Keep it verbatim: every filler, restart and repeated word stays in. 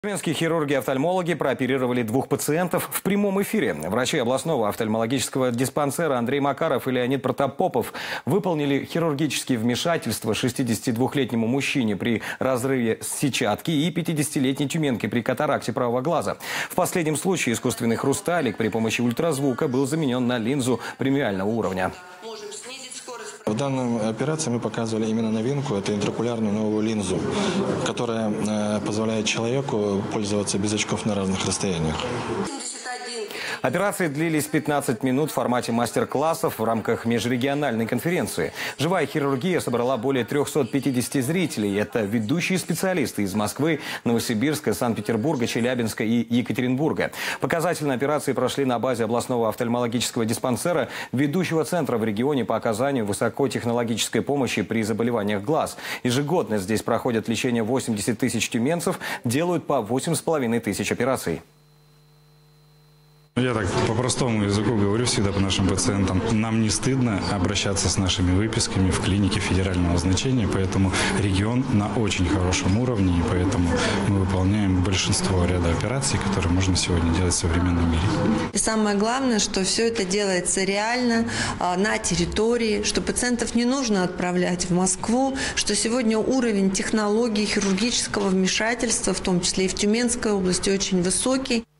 Тюменские хирурги-офтальмологи прооперировали двух пациентов в прямом эфире. Врачи областного офтальмологического диспансера Андрей Макаров и Леонид Протопопов выполнили хирургические вмешательства шестидесятидвухлетнему мужчине при разрыве сетчатки и пятидесятилетней тюменке при катаракте правого глаза. В последнем случае искусственный хрусталик при помощи ультразвука был заменен на линзу премиального уровня. В данной операции мы показывали именно новинку, это интраокулярную новую линзу, которая э, позволяет человеку пользоваться без очков на разных расстояниях. Операции длились пятнадцать минут в формате мастер-классов в рамках межрегиональной конференции. Живая хирургия собрала более трёхсот пятидесяти зрителей. Это ведущие специалисты из Москвы, Новосибирска, Санкт-Петербурга, Челябинска и Екатеринбурга. Показательные операции прошли на базе областного офтальмологического диспансера, ведущего центра в регионе по оказанию высокотехнологической помощи при заболеваниях глаз. Ежегодно здесь проходят лечение восемьдесят тысяч тюменцев, делают по восемь с половиной тысяч операций. Я так по простому языку говорю всегда по нашим пациентам. Нам не стыдно обращаться с нашими выписками в клинике федерального значения, поэтому регион на очень хорошем уровне, и поэтому мы выполняем большинство ряда операций, которые можно сегодня делать в современном мире. И самое главное, что все это делается реально, на территории, что пациентов не нужно отправлять в Москву, что сегодня уровень технологий хирургического вмешательства, в том числе и в Тюменской области, очень высокий.